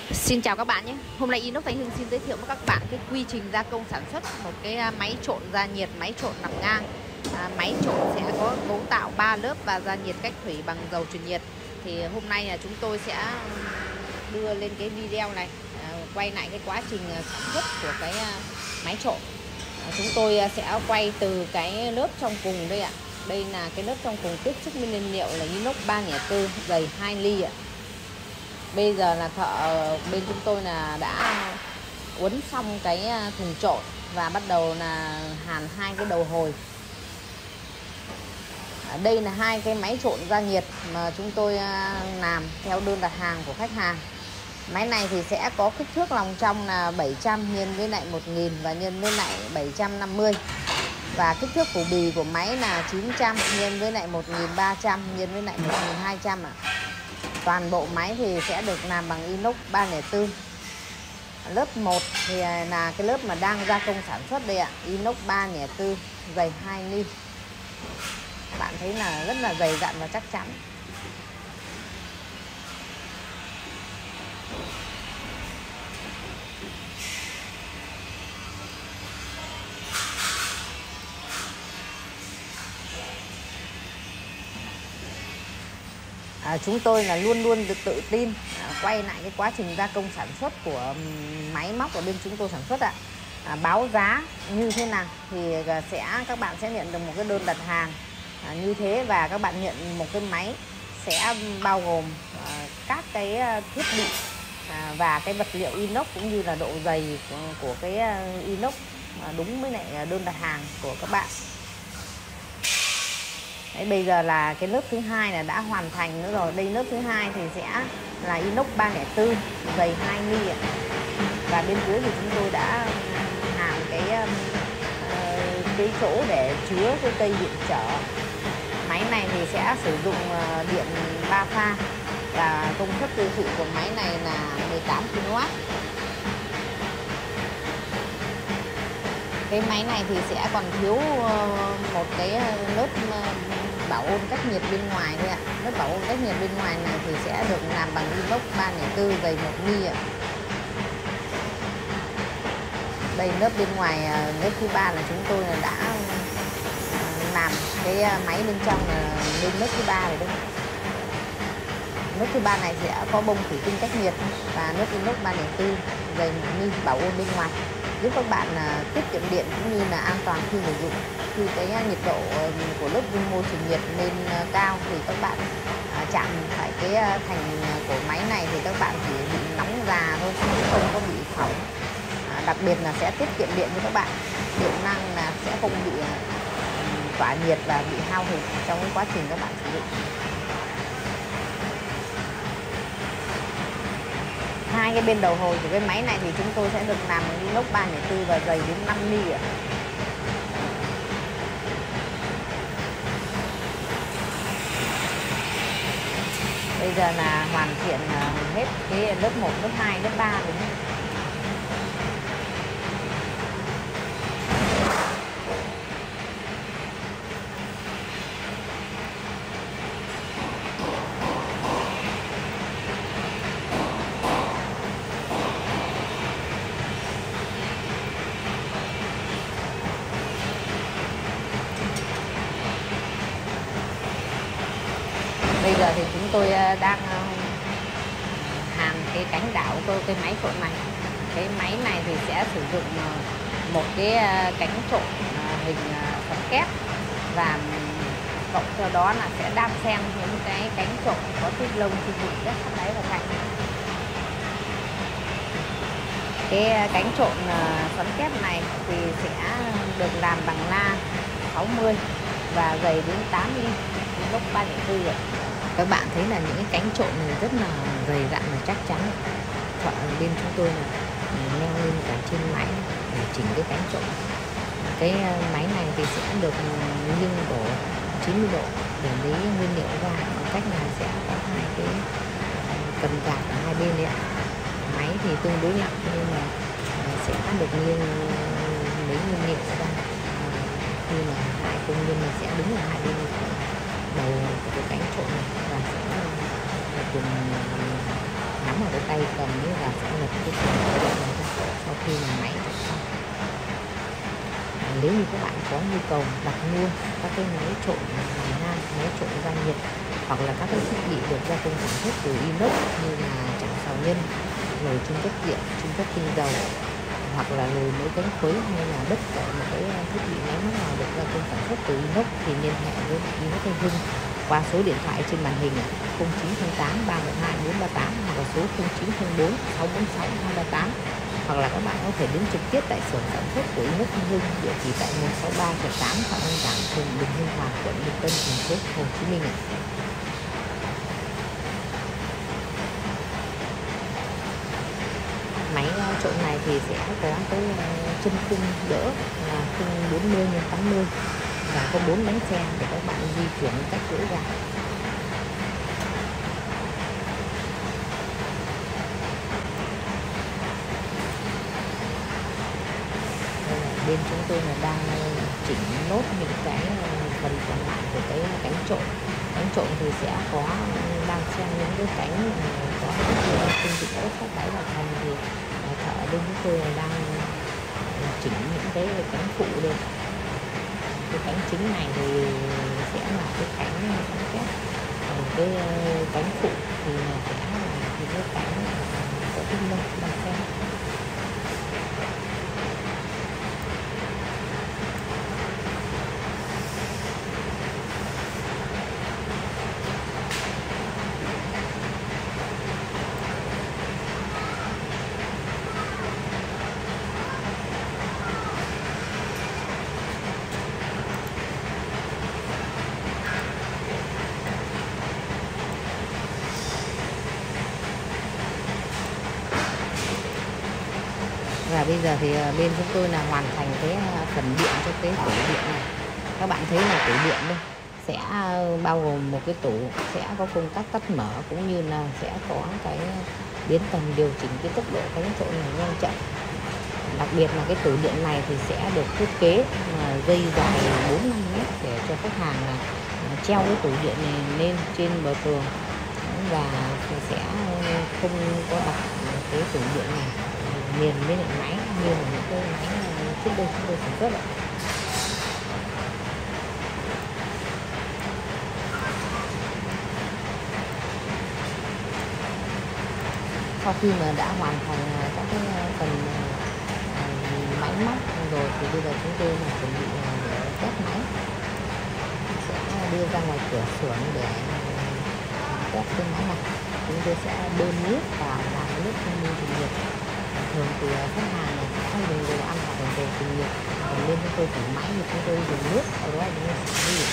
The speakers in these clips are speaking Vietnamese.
Xin chào các bạn nhé. Hôm nay Inox Thanh Hưng xin giới thiệu với các bạn cái quy trình gia công sản xuất một cái máy trộn gia nhiệt, máy trộn nằm ngang. Máy trộn sẽ có cấu tạo 3 lớp và gia nhiệt cách thủy bằng dầu truyền nhiệt. Thì hôm nay là chúng tôi sẽ đưa lên cái video này, quay lại cái quá trình sản xuất của cái máy trộn. Chúng tôi sẽ quay từ cái lớp trong cùng đây ạ. Đây là cái lớp trong cùng tiếp xúc nguyên liệu là inox 304 dày 2 ly ạ. Bây giờ là thợ bên chúng tôi là đã uốn xong cái thùng trộn và bắt đầu là hàn hai cái đầu hồi. Đây là hai cái máy trộn gia nhiệt mà chúng tôi làm theo đơn đặt hàng của khách hàng. Máy này thì sẽ có kích thước lòng trong là 700 nhân với lại 1000 và nhân với lại 750. Và kích thước phủ bì của máy là 900 nhân với lại 1300 nhân với lại 1200 ạ. Toàn bộ máy thì sẽ được làm bằng inox 304. Lớp 1 thì là cái lớp mà đang gia công sản xuất đây ạ, inox 304 dày 2 ly. Bạn thấy là rất là dày dặn và chắc chắn. Chúng tôi là luôn luôn được tự tin quay lại cái quá trình gia công sản xuất của máy móc ở bên chúng tôi sản xuất ạ. Báo giá như thế nào thì các bạn sẽ nhận được một cái đơn đặt hàng như thế, và các bạn nhận một cái máy sẽ bao gồm các cái thiết bị và cái vật liệu inox cũng như là độ dày của cái inox đúng với lại đơn đặt hàng của các bạn. Đấy, bây giờ là cái lớp thứ hai là đã hoàn thành nữa rồi. Đây lớp thứ hai thì sẽ là inox 304 dày 2 ly ạ. Và bên dưới thì chúng tôi đã hàn cái chỗ để chứa cái cây điện trở. Máy này thì sẽ sử dụng điện 3 pha và công suất tiêu thụ của máy này là 18 kW. Cái máy này thì sẽ còn thiếu một cái lớp bảo ôn cách nhiệt bên ngoài thôi ạ. Lớp bảo ôn cách nhiệt bên ngoài này thì sẽ được làm bằng inox 304 dày 1 ly ạ. Đây lớp bên ngoài, lớp thứ ba là chúng tôi đã làm cái máy bên trong là bên lớp thứ ba rồi đấy. Lớp thứ ba này sẽ có bông thủy tinh cách nhiệt và lớp inox 304 dày 1 ly bảo ôn bên ngoài, giúp các bạn tiết kiệm điện cũng như là an toàn khi sử dụng. Khi cái nhiệt độ của lớp dung môi truyền nhiệt lên cao thì các bạn chạm phải cái thành của máy này thì các bạn chỉ bị nóng già thôi, không có bị phỏng. Đặc biệt là sẽ tiết kiệm điện cho các bạn, điện năng là sẽ không bị tỏa nhiệt và bị hao hụt trong cái quá trình các bạn sử dụng. Hai cái bên đầu hồi của cái máy này thì chúng tôi sẽ được làm inox 304 và dày đến 5 ly ạ. Bây giờ là hoàn thiện hết cái lớp 1, lớp 2, lớp 3 đúng không? Bây giờ thì chúng tôi đang hàn cái cánh đảo của cái máy trộn này. Cái máy này thì sẽ sử dụng một cái cánh trộn hình xoắn kép, và cộng theo đó là sẽ đan xen những cái cánh trộn có tiết lông sử dụng rất sắt đáy và cạnh. Cái cánh trộn xoắn kép này thì sẽ được làm bằng la 60 và dày đến 8 ly inox 304 rồi. Các bạn thấy là những cái cánh trộn này rất là dày dặn và chắc chắn. Thợ bên chúng tôi là leo lên cả trên máy để chỉnh cái cánh trộn. Cái máy này thì sẽ được nghiêng đổ 90 độ để lấy nguyên liệu ra, bằng cách là sẽ có hai cái cần gạt ở hai bên đấy ạ. Máy thì tương đối nặng nên là sẽ được nghiêng lấy nguyên liệu ra. Khi mà hai công nhân sẽ đứng ở hai bên đầu của cái cánh trộn này và sẽ cùng nắm ở cái tay cầm như là sẽ cái phần trộn này ra sau khi mà máy trộn xong. Nếu như các bạn có nhu cầu đặt mua các cái máy trộn bằng nan, máy trộn ga nhiệt hoặc là các cái thiết bị được gia công sản xuất từ inox như là chảo xào nhân, nồi chưng cất điện, chưng cất tinh dầu hoặc là nồi nấu cánh khuấy hay là bất kể một cái thiết bị máy móc nào được gia công sản xuất từ inox thì liên hệ với Inox Thanh Hưng qua số điện thoại trên màn hình 0908 312 438 hoặc là số 0904 646 238, hoặc là các bạn có thể đến trực tiếp tại xưởng sản xuất của Inox Thanh Hưng, địa chỉ tại 163-8 Phạm Văn Đảng, phường Bình Hưng Hòa, quận Bình Tân, thành phố Hồ Chí Minh. Máy trộn này thì sẽ có cái chân khung đỡ là khung 40x80 và có 4 bánh xe để các bạn di chuyển cách dễ dàng. Bên chúng tôi là đang chỉnh nốt những cái phần còn lại của cái cánh trộn. Cánh trộn thì sẽ có đang xem những cái cánh có phương tiện đốt phát đáy vào thành thì thợ bên chúng tôi là đang chỉnh những cái cánh phụ lên. Cái cánh chính này thì sẽ là cái cánh xoắn kép, còn cái cánh phụ thì sẽ là cái cánh có tinh lông bằng xe. Và bây giờ thì bên chúng tôi là hoàn thành cái phần điện cho cái tủ điện này. Các bạn thấy là tủ điện đây sẽ bao gồm một cái tủ sẽ có công tắc tắt mở cũng như là sẽ có cái biến tần điều chỉnh cái tốc độ cánh trộn này nhanh chậm. Đặc biệt là cái tủ điện này thì sẽ được thiết kế dây dài 4-5 mét để cho khách hàng là treo cái tủ điện này lên trên bờ tường và sẽ không có đặt cái tủ điện này liền với lại máy như là những cái máy trước đây chúng tôi sản xuất ạ. Sau khi mà đã hoàn thành các cái phần máy móc rồi thì bây giờ chúng tôi là chuẩn bị để test máy, sẽ đưa ra ngoài cửa xưởng để test cái máy này. Chúng tôi sẽ bơm nước vào làm nước không lưu trình nhiệt. Thường thì khách hàng là sẽ dùng đồ ăn hoặc là đồ trình nhiệt, còn bên chúng tôi thử máy thì chúng tôi dùng nước, sau đó chúng tôi xả đi.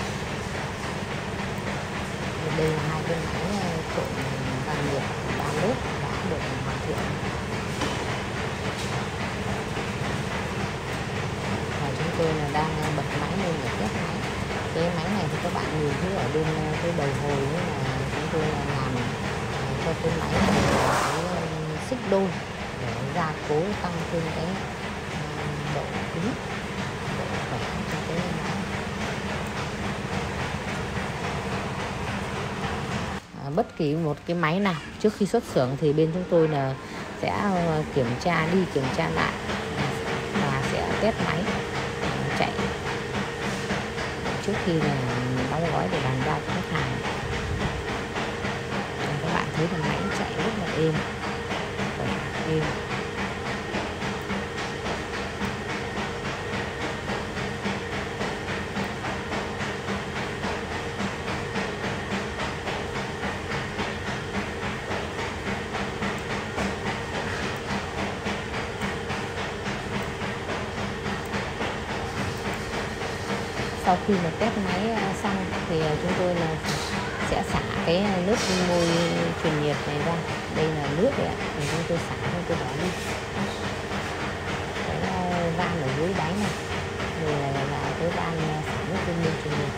Đây là hai cái máy trộn ga nhiệt 3 lớp đã được hoàn thiện. Và chúng tôi là đang bật máy lên để test máy. Cái máy này thì các bạn nhìn thấy ở bên cái đầu hồi là chúng tôi là làm cho cái máy này cái xích đôi để gia cố tăng thêm cái độ cứng, độ khỏe cho cái máy. Bất kỳ một cái máy nào trước khi xuất xưởng thì bên chúng tôi là sẽ kiểm tra đi kiểm tra lại và sẽ test máy chạy trước khi là đóng gói để bàn giao cho khách hàng. Các bạn thấy là máy chạy rất là êm. Sau khi mà test máy xong thì chúng tôi là sẽ xả cái nước môi truyền nhiệt này ra. Đây là nước đấy ạ, thì chúng tôi xả, chúng tôi bỏ đi cái van ở dưới đáy này, rồi là cái van xả nước môi truyền nhiệt.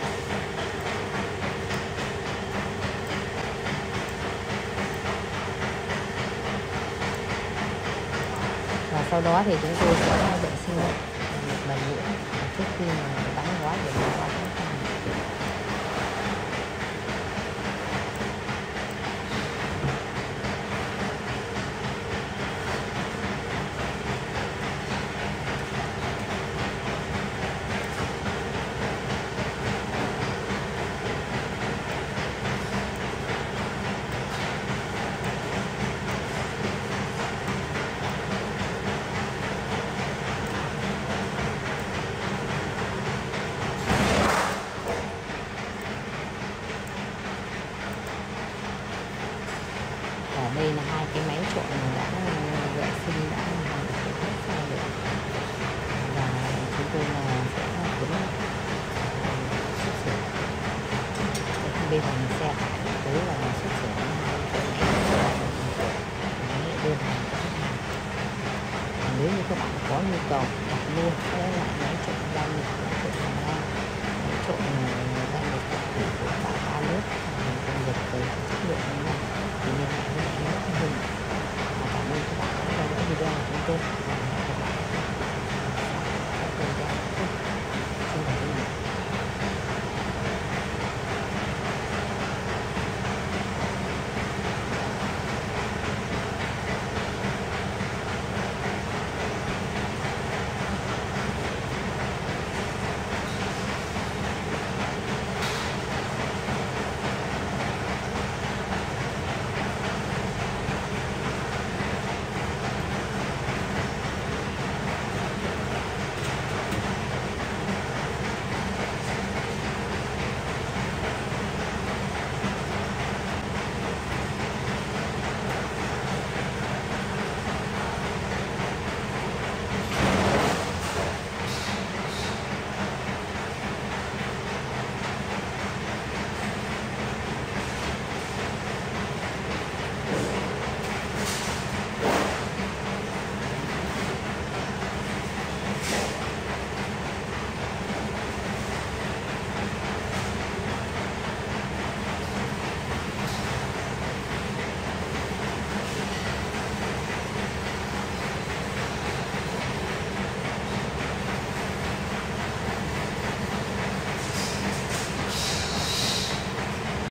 Và sau đó thì chúng tôi sẽ vệ sinh một lần nữa trước khi mà đóng gói để bán ra khách hàng. trộn đã vệ sinh đã làm hết sao được, và chúng tôi là sẽ tiến xuất xưởng. Bây giờ mình xe tải tới là xuất xưởng đơn hàng cho khách hàng. Nếu như các bạn có nhu cầu đặt luôn cái loại máy trộn da nhục, máy trộn bằng la, máy trộn da nhục của cả ba lớp công nghiệp với chất lượng như này thì liên hệ với em Hưng. Cảm ơn các bạn đã theo dõi video của chúng tôi.